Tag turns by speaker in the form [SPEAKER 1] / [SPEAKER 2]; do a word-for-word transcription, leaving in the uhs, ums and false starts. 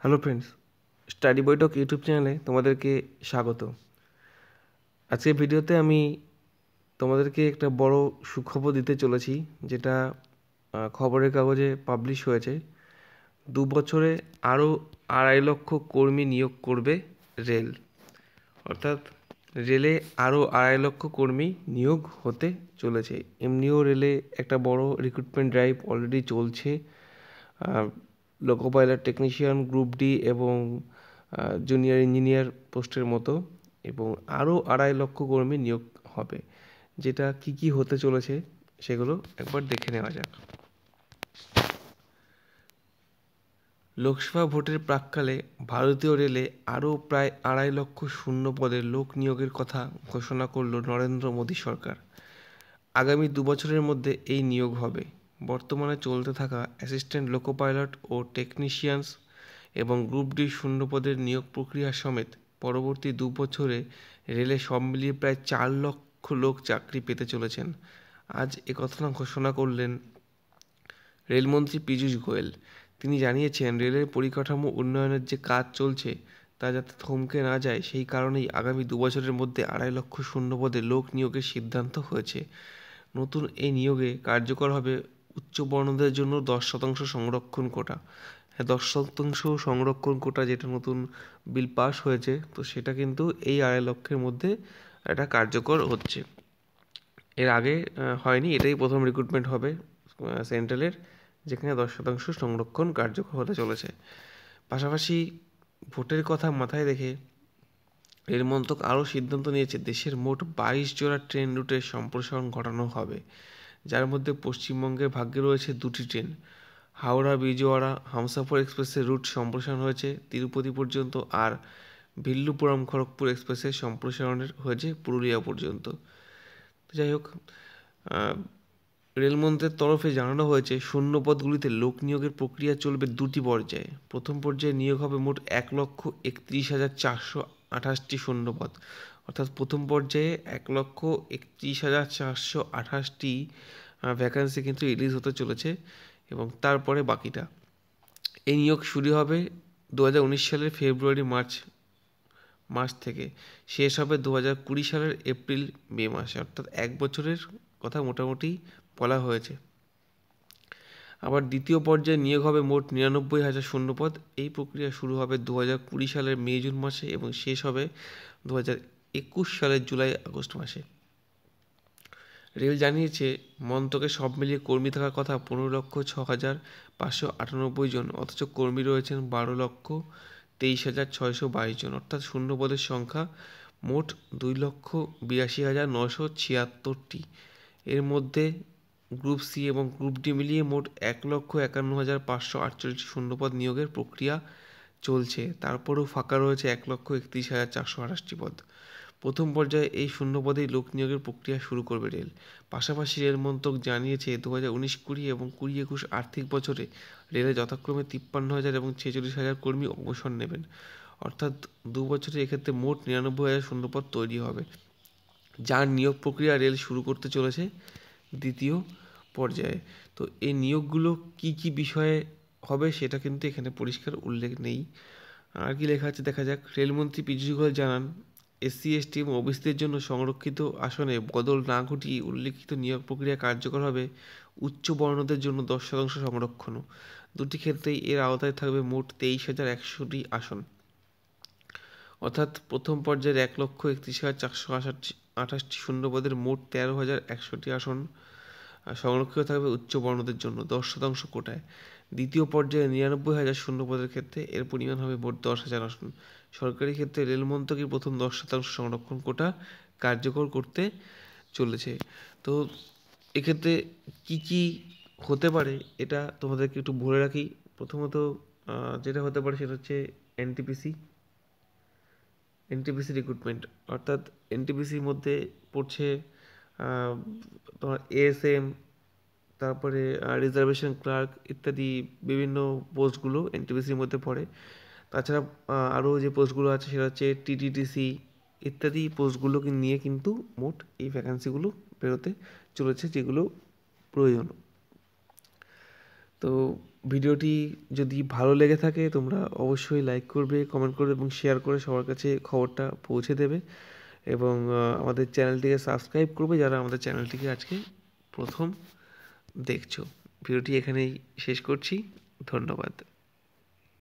[SPEAKER 1] Hello friends, study Boitok YouTube চ্যানেলে তোমাদেরকে স্বাগত। আজকের ভিডিওতে আমি তোমাদেরকে একটা বড় সুখবর দিতে চলেছি, যেটা আহ, খবরের কাগজে পাবলিশ হয়েছে। দু বছরে আরও আড়াই লক্ষ কর্মী নিয়োগ করবে রেল। অর্থাৎ রেলে আরও আড়াই লক্ষ কর্মী নিয়োগ হতে চলেছে। এমনিও রেলে একটা বড় রিক্রুটমেন্ট ড্রাইভ অলরেডি চলছে। Loco pilot technician, group D এবং জুনিয়র ইঞ্জিনিয়ার পোস্টের মতো, এবং আরও আড়াই লক্ষ কর্মী নিয়োগ হবে। যেটা কি কি হতে চলেছে সেগুলো একবার দেখে নেওয়া যাক। লোকসভা ভোটের প্রাক্কালে ভারতীয় রেলে আরও প্রায় আড়াই লক্ষ শূন্য পদের লোক নিয়োগের কথা ঘোষণা করল নরেন্দ্র মোদী সরকার। আগামী দু বছরের মধ্যে এই নিয়োগ হবে। বর্তমানে চলতে থাকা অ্যাসিস্ট্যান্ট লোকো পাইলট ও টেকনিশিয়ানস এবং গ্রুপ ডি শূন্যপদের নিয়োগ প্রক্রিয়া সমেত পরবর্তী দু বছরে রেলে সব মিলিয়ে প্রায় চার লক্ষ লোক চাকরি পেতে চলেছেন। আজ একথা ঘোষণা করলেন রেলমন্ত্রী পীযূষ গোয়েল। তিনি জানিয়েছেন, রেলের পরিকাঠামো উন্নয়নের যে কাজ চলছে তা যাতে থমকে না যায়, সেই কারণেই আগামী দু বছরের মধ্যে আড়াই লক্ষ শূন্যপদে লোক নিয়োগের সিদ্ধান্ত হয়েছে। নতুন এই নিয়োগে কার্যকর হবে উচ্চবর্ণদের জন্য দশ শতাংশ সংরক্ষণ কোটা। হ্যাঁ, দশ শতাংশ সংরক্ষণ কোটা যেটা নতুন বিল পাস হয়েছে, তো সেটা কিন্তু এই আড়াই লক্ষের মধ্যে এটা কার্যকর হচ্ছে। এর আগে হয়নি, এটাই প্রথম রিক্রুটমেন্ট হবে সেন্ট্রালের, যেখানে দশ শতাংশ সংরক্ষণ কার্যকর হতে চলেছে। পাশাপাশি ভোটের কথা মাথায় রেখে রেল মন্ত্রক আরও সিদ্ধান্ত নিয়েছে, দেশের মোট বাইশ জোড়া ট্রেন রুটের সম্প্রসারণ ঘটানো হবে, যার মধ্যে পশ্চিমবঙ্গের ভাগ্যে রয়েছে দুটি ট্রেন। হাওড়া বিজওয়াড়া হামসাফর এক্সপ্রেসের রুট সম্প্রসারণ হয়েছে তিরুপতি পর্যন্ত, আর ভিল্লুপুরম খড়গপুর এক্সপ্রেসের সম্প্রসারণের হয়েছে পুরুলিয়া পর্যন্ত। যাই হোক, রেলমন্ত্রের তরফে জানানো হয়েছে, শূন্যপদগুলিতে লোক নিয়োগের প্রক্রিয়া চলবে দুটি পর্যায়ে। প্রথম পর্যায়ে নিয়োগ হবে মোট এক লক্ষ একত্রিশ হাজার চারশো আঠাশটি শূন্যপদ। অর্থাৎ প্রথম পর্যায়ে এক লক্ষ একত্রিশ হাজার চারশো আঠাশটি ভ্যাকান্সি কিন্তু রিলিজ হতে চলেছে, এবং তারপরে বাকিটা। এই নিয়োগ শুরু হবে দু হাজার উনিশ সালের ফেব্রুয়ারি মার্চ মাস থেকে, শেষ হবে দু হাজার কুড়ি সালের এপ্রিল মে মাসে। অর্থাৎ এক বছরের কথা মোটামুটি বলা হয়েছে। আবার দ্বিতীয় পর্যায়ে নিয়োগ হবে মোট নিরানব্বই হাজার শূন্যপদ। এই প্রক্রিয়া শুরু হবে দু হাজার কুড়ি সালের মে জুন মাসে এবং শেষ হবে দু হাজার একুশ সালের জুলাই আগস্ট মাসে। রেল জানিয়েছে, মন্ত্রকে সব মিলিয়ে কর্মী থাকার কথা পনেরো লক্ষ ছ হাজার পাঁচশো আটানব্বই জন, অথচ কর্মী রয়েছেন বারো লক্ষ তেইশ হাজার ছয়শো বাইশ জন। অর্থাৎ শূন্যপদের সংখ্যা মোট দুই লক্ষ বিরাশি হাজার নশো ছিয়াত্তরটি। এর মধ্যে গ্রুপ সি এবং গ্রুপ ডি মিলিয়ে মোট এক লক্ষ একান্ন হাজার পাঁচশো আটচল্লিশটি শূন্যপদ নিয়োগের প্রক্রিয়া চলছে। তারপরেও ফাঁকা রয়েছে এক লক্ষ একত্রিশ হাজার চারশো আঠাশটি পদ। প্রথম পর্যায়ে এই শূন্যপদেই লোক নিয়োগের প্রক্রিয়া শুরু করবে রেল। পাশাপাশি রেল মন্ত্রক জানিয়েছে, দু হাজার উনিশ কুড়ি এবং কুড়ি একুশ আর্থিক বছরে রেলে যথাক্রমে তিপ্পান্ন হাজার এবং ছেচল্লিশ হাজার কর্মী অবসর নেবেন। অর্থাৎ দু বছরে এক্ষেত্রে মোট নিরানব্বই হাজার শূন্যপদ তৈরি হবে, যার নিয়োগ প্রক্রিয়া রেল শুরু করতে চলেছে দ্বিতীয় পর্যায়ে। তো এই নিয়োগগুলো কি কি বিষয়ে হবে সেটা কিন্তু এখানে পরিষ্কার উল্লেখ নেই। আর কি লেখা আছে দেখা যাক। রেলমন্ত্রী পীযূষ গোয়েল জানান, এসসি এসটি এবং ওবিসিদের জন্য সংরক্ষিত আসনে বদল না ঘটিয়ে উল্লেখিত নিয়োগ প্রক্রিয়া কার্যকর হবে। উচ্চ বর্ণদের জন্য দশ শতাংশ সংরক্ষণও। দুটি ক্ষেত্রেই এর আওতায় থাকবে মোট তেইশ হাজার একশোটি আসন। অর্থাৎ প্রথম পর্যায়ের এক লক্ষ একত্রিশ হাজার চারশো আঠাশটি আঠাশটি শূন্যপদের মোট তেরো হাজার একশোটি আসন সংরক্ষিত থাকবে উচ্চ বর্ণদের জন্য দশ শতাংশ কোটায়। দ্বিতীয় পর্যায়ে নিরানব্বই হাজার শূন্যপদের ক্ষেত্রে এর পরিমাণ হবে মোট দশ হাজার আসন। সরকারি ক্ষেত্রে রেল মন্ত্রকের প্রথম দশ শতাংশ সংরক্ষণ কোটা কার্যকর করতে চলেছে। তো এক্ষেত্রে কি কি হতে পারে এটা তোমাদেরকে একটু বলে রাখি। প্রথমত যেটা হতে পারে সেটা হচ্ছে এনটিপিসি এনটিপিসি রিক্রুটমেন্ট। অর্থাৎ এনটিপিসির মধ্যে পড়ছে তোমার এএসএম, তারপরে রিজার্ভেশন ক্লার্ক ইত্যাদি বিভিন্ন পোস্টগুলো এনটিপিসির মধ্যে পড়ে। তাছাড়া আরও যে পোস্টগুলো আছে সেটা হচ্ছে টিটিটিসি ইত্যাদি পোস্টগুলোকে নিয়ে কিন্তু মোট এই ভ্যাকান্সিগুলো বেরোতে চলেছে, যেগুলো প্রয়োজন। তো ভিডিওটি যদি ভালো লেগে থাকে তোমরা অবশ্যই লাইক করবে, কমেন্ট করবে এবং শেয়ার করে সবার কাছে খবরটা পৌঁছে দেবে এবং আমাদের চ্যানেলটিকে সাবস্ক্রাইব করবে যারা আমাদের চ্যানেলটিকে আজকে প্রথম দেখছো। ভিডিওটি এখানেই শেষ করছি। ধন্যবাদ।